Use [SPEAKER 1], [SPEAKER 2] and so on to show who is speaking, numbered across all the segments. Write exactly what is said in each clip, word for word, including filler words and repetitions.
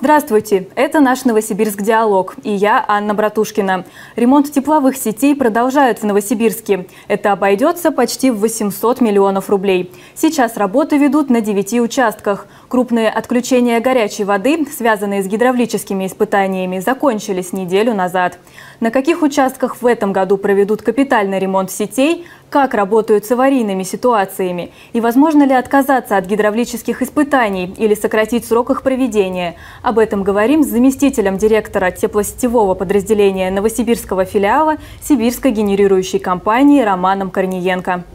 [SPEAKER 1] Здравствуйте, это наш Новосибирск Диалог, и я, Анна Братушкина. Ремонт тепловых сетей продолжают в Новосибирске. Это обойдется почти в восемьсот миллионов рублей. Сейчас работы ведут на девяти участках. Крупные отключения горячей воды, связанные с гидравлическими испытаниями, закончились неделю назад. На каких участках в этом году проведут капитальный ремонт сетей, как работают с аварийными ситуациями и возможно ли отказаться от гидравлических испытаний или сократить срок их проведения. Об этом говорим с заместителем директора теплосетевого подразделения Новосибирского филиала Сибирской генерирующей компании Романом Корниенко.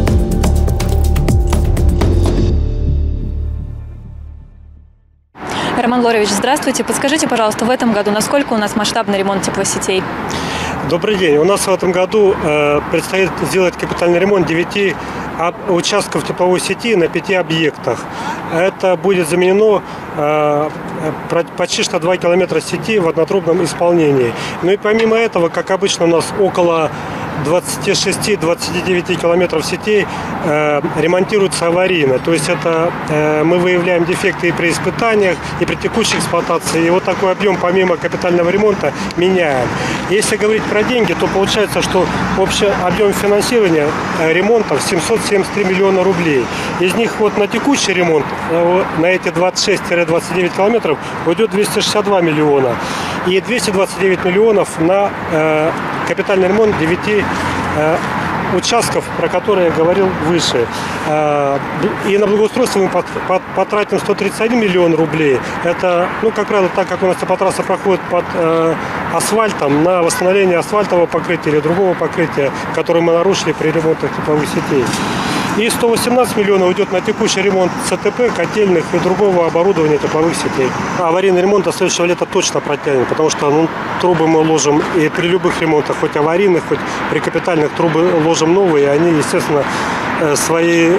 [SPEAKER 1] Роман Лорович, здравствуйте. Подскажите, пожалуйста, в этом году насколько у нас масштабный ремонт теплосетей?
[SPEAKER 2] Добрый день. У нас в этом году э, предстоит сделать капитальный ремонт девяти участков тепловой сети на пяти объектах. Это будет заменено э, почти что два километра сети в однотрубном исполнении. Ну и помимо этого, как обычно, у нас около двадцати шести — двадцати девяти километров сетей э, ремонтируются аварийно. То есть это э, мы выявляем дефекты и при испытаниях, и при текущей эксплуатации. И вот такой объем помимо капитального ремонта меняем. Если говорить про деньги, то получается, что общий объем финансирования э, ремонтов семьсот семьдесят три миллиона рублей. Из них вот на текущий ремонт, э, на эти двадцать шесть — двадцать девять километров уйдет двести шестьдесят два миллиона. И двести двадцать девять миллионов на э, капитальный ремонт девяти э, участков, про которые я говорил выше. Э, и на благоустройство мы потратим сто тридцать один миллион рублей. Это, ну, как правило, так как у нас теплотрасса проходит под э, асфальтом, на восстановление асфальтового покрытия или другого покрытия, которое мы нарушили при ремонте тепловых сетей. И сто восемнадцать миллионов уйдет на текущий ремонт ЦТП, котельных и другого оборудования тепловых сетей. Аварийный ремонт до следующего лета точно протянет, потому что ну, трубы мы ложим и при любых ремонтах, хоть аварийных, хоть при капитальных, трубы ложим новые, и они, естественно, свои,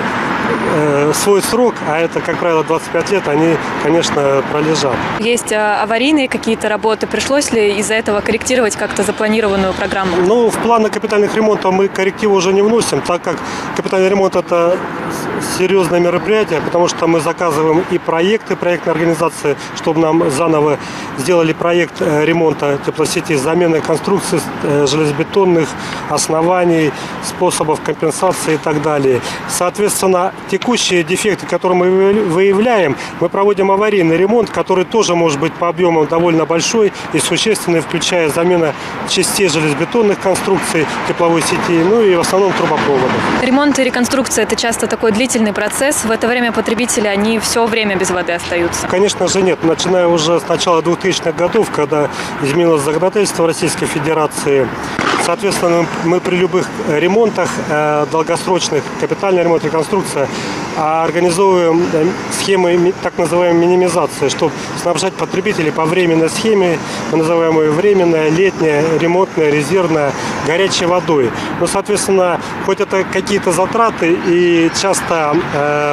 [SPEAKER 2] свой срок, а это, как правило, двадцать пять лет, они, конечно, пролежат.
[SPEAKER 1] Есть аварийные какие-то работы. Пришлось ли из-за этого корректировать как-то запланированную программу?
[SPEAKER 2] Ну, в планы капитальных ремонтов мы коррективы уже не вносим, так как капитальный ремонт – это серьезное мероприятие, потому что мы заказываем и проекты, проектной организации, чтобы нам заново сделали проект ремонта теплосети, замены конструкций железобетонных оснований, способов компенсации и так далее. Соответственно, текущие дефекты, которые мы выявляем, мы проводим аварийный ремонт, который тоже может быть по объему довольно большой и существенный, включая замену частей железобетонных конструкций тепловой сети, ну и в основном трубопроводов.
[SPEAKER 1] Ремонт и реконструкция – это часто такой длительный процесс. В это время потребители, они все время без воды остаются?
[SPEAKER 2] Конечно же нет. Начиная уже с начала двухтысячных годов, когда изменилось законодательство Российской Федерации, соответственно, мы при любых ремонтах, э, долгосрочных, капитальный ремонт, реконструкция, организовываем схемы так называемой минимизации, чтобы снабжать потребителей по временной схеме, называемой временная, летняя, ремонтная, резервная, горячей водой. Ну, соответственно, хоть это какие-то затраты и часто э,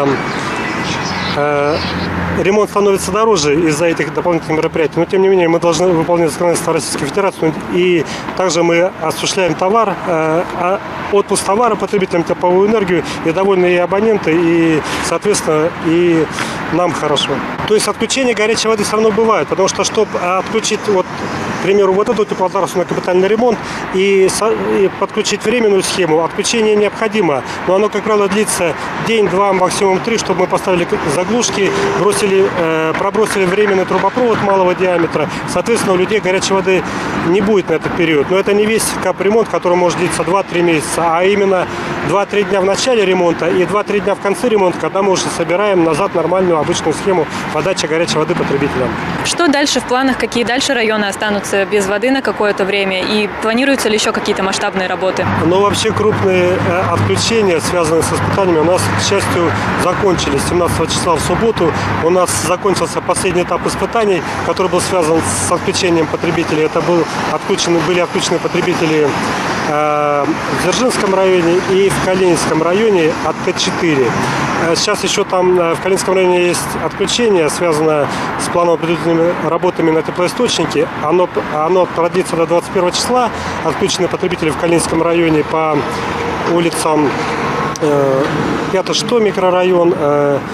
[SPEAKER 2] э, ремонт становится дороже из-за этих дополнительных мероприятий, но тем не менее мы должны выполнять законодательство Российской Федерации, и также мы осуществляем товар, э, отпуск товара потребителям, тепловую энергию, и довольны и абоненты, и, соответственно, и нам хорошо. То есть отключение горячей воды все равно бывает, потому что, чтобы отключить, вот, к примеру, вот эту теплотрассу на капитальный ремонт и, и подключить временную схему, отключение необходимо, но оно, как правило, длится день-два, максимум три, чтобы мы поставили заглушки, бросили, э, пробросили временный трубопровод малого диаметра. Соответственно, у людей горячей воды не будет на этот период. Но это не весь капремонт, который может длиться два-три месяца, а именно два-три дня в начале ремонта и два-три дня в конце ремонта, когда мы уже собираем назад нормальную обычную схему подачи горячей воды потребителям.
[SPEAKER 1] Что дальше в планах? Какие дальше районы останутся без воды на какое-то время? И планируются ли еще какие-то масштабные работы?
[SPEAKER 2] Ну, вообще крупные э, отключения, связанные с испытаниями, у нас, к счастью, закончились. семнадцатого числа в субботу у нас закончился последний этап испытаний, который был связан с отключением потребителей. Это был отключены, были отключены потребители э, в Дзержинском районе и в Калининском районе от Т четыре. Сейчас еще там в Калининском районе есть отключение, связанное с планово-предупредительными работами на теплоисточнике. Оно, оно продлится до двадцать первого числа. Отключены потребители в Калининском районе по улицам э, пятый-шестой микрорайон, э,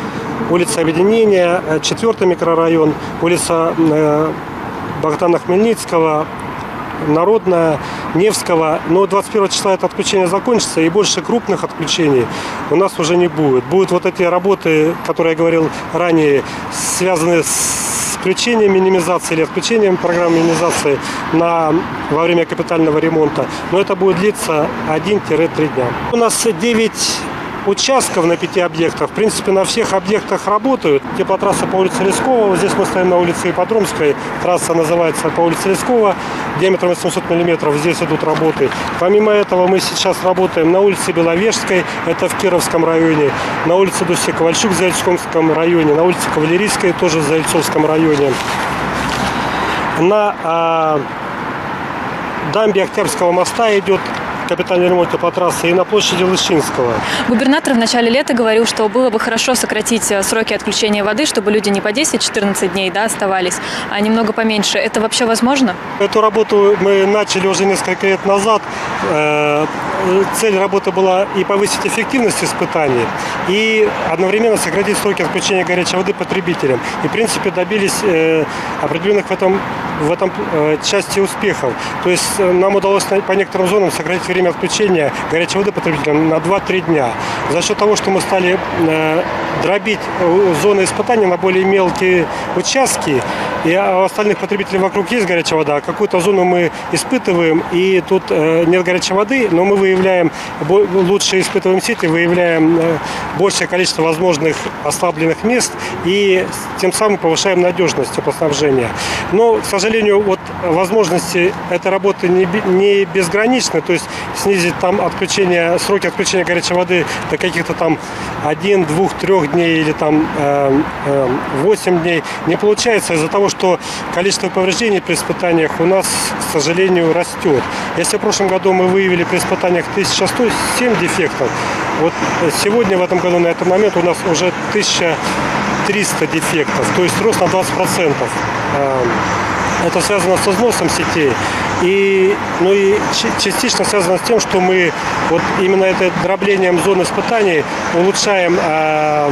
[SPEAKER 2] улица Объединения, четвертый микрорайон, улица Богдана Хмельницкого, Народная, Невского. Но двадцать первого числа это отключение закончится, и больше крупных отключений у нас уже не будет. Будут вот эти работы, которые я говорил ранее, связанные с включением минимизации или отключением программы минимизации на, во время капитального ремонта. Но это будет длиться один-три дня. У нас девять участков на пяти объектах. В принципе, на всех объектах работают. Теплотрасса по улице Лескова. Вот здесь мы стоим на улице Ипподромской. Трасса называется по улице Лескова. Диаметром восемьсот миллиметров. Здесь идут работы. Помимо этого, мы сейчас работаем на улице Беловежской. Это в Кировском районе. На улице Дусе-Ковальчук в Заильцовском районе. На улице Кавалерийской тоже в Заильцовском районе. На а, дамбе Октябрьского моста идет капитальный ремонт теплотрассы, и на площади Лыщинского.
[SPEAKER 1] Губернатор в начале лета говорил, что было бы хорошо сократить сроки отключения воды, чтобы люди не по десять-четырнадцать дней, да, оставались, а немного поменьше. Это вообще возможно?
[SPEAKER 2] Эту работу мы начали уже несколько лет назад. Цель работы была и повысить эффективность испытаний, и одновременно сократить сроки отключения горячей воды потребителям. И, в принципе, добились определенных в этом, в этом части успехов. То есть нам удалось по некоторым зонам сократить время отключения горячей воды потребителям на два-три дня. За счет того, что мы стали дробить зоны испытаний на более мелкие участки, и у остальных потребителей вокруг есть горячая вода, а какую-то зону мы испытываем, и тут нет горячей воды, но мы выявляем, лучше испытываем сети, выявляем большее количество возможных ослабленных мест и тем самым повышаем надежность теплоснабжения. Но, к сожалению, вот возможности этой работы не, не безграничны, то есть снизить там отключение, сроки отключения горячей воды до каких-то там один, двух, трех дней или там восемь дней не получается из-за того, что количество повреждений при испытаниях у нас, к сожалению, растет. Если в прошлом году мы выявили при испытаниях тысяча сто семь дефектов, вот сегодня в этом году на этот момент у нас уже тысяча триста дефектов, то есть рост на двадцать процентов. Это связано с износом сетей, и, ну и частично связано с тем, что мы вот именно это дроблением зон испытаний улучшаем э,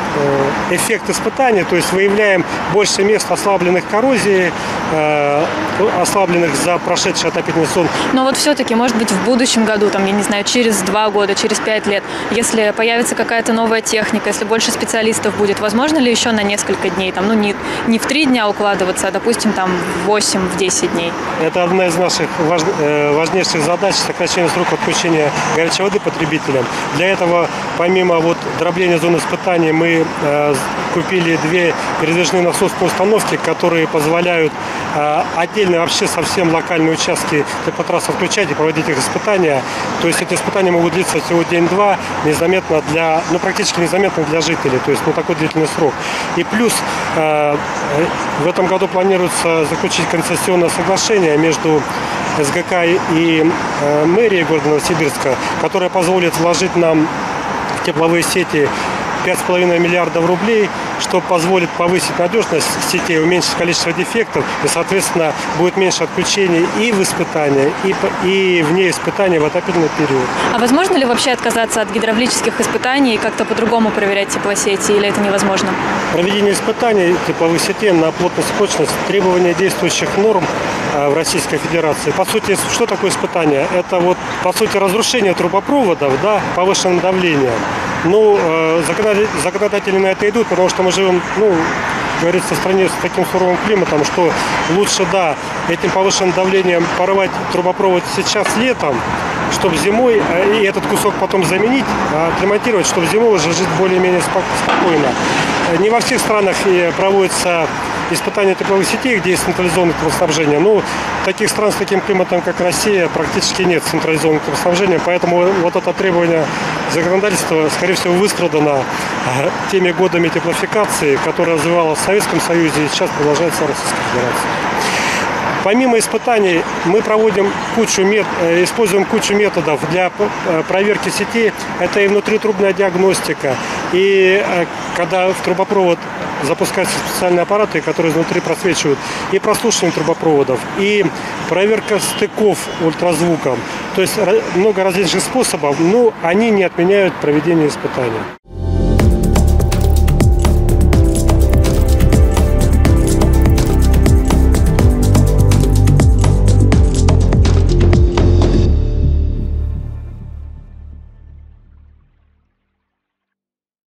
[SPEAKER 2] э, эффект испытаний, то есть выявляем больше мест ослабленных коррозией, э, ослабленных за прошедший отопительный сезон.
[SPEAKER 1] Но вот все-таки, может быть, в будущем году, там, я не знаю, через два года, через пять лет, если появится какая-то новая техника, если больше специалистов будет, возможно ли еще на несколько дней, там, ну не, не в три дня укладываться, а, допустим, там, в восемь-десять дней?
[SPEAKER 2] Это одна из наших важ, э, важнейших задач — сокращение срока отключения горячей воды потребителям. Для этого, помимо вот дробления зон испытаний, мы э, купили две передвижные насосные установки, которые позволяют э, отдельно вообще совсем локальные участки теплотрасс отключать и проводить их испытания. То есть эти испытания могут длиться всего день-два, незаметно для, ну практически незаметно для жителей, то есть ну такой длительный срок. И плюс э, в этом году планируется заключить концессионное соглашение между СГК и э, мэрией города Новосибирска, которое позволит вложить нам в тепловые сети пять с половиной миллиардов рублей, что позволит повысить надежность сетей, уменьшить количество дефектов, и, соответственно, будет меньше отключений и в испытания, и, и вне испытаний в отопительный период.
[SPEAKER 1] А возможно ли вообще отказаться от гидравлических испытаний и как-то по-другому проверять теплосети, или это невозможно?
[SPEAKER 2] Проведение испытаний тепловых сетей на плотность и прочность – требования действующих норм в Российской Федерации. По сути, что такое испытание? Это вот, по сути, разрушение трубопроводов, да, повышенным давлением. Ну, э, законодатели на это идут, потому что мы живем, ну, говорится, в стране с таким суровым климатом, что лучше, да, этим повышенным давлением порвать трубопровод сейчас летом, чтобы зимой, и этот кусок потом заменить, отремонтировать, чтобы зимой уже жить более-менее спокойно. Не во всех странах проводятся испытания тепловых сетей, где есть централизованное теплоснабжение. Ну, таких стран с таким климатом, как Россия, практически нет централизованного теплоснабжения, поэтому вот это требование законодательства, скорее всего, выстрадано теми годами теплофикации, которая развивалась в Советском Союзе и сейчас продолжается в Российской Федерации. Помимо испытаний мы проводим кучу мет... используем кучу методов для проверки сетей. Это и внутритрубная диагностика, и когда в трубопровод запускаются специальные аппараты, которые изнутри просвечивают, и прослушивание трубопроводов, и проверка стыков ультразвуком. То есть много различных способов, но они не отменяют проведение испытаний.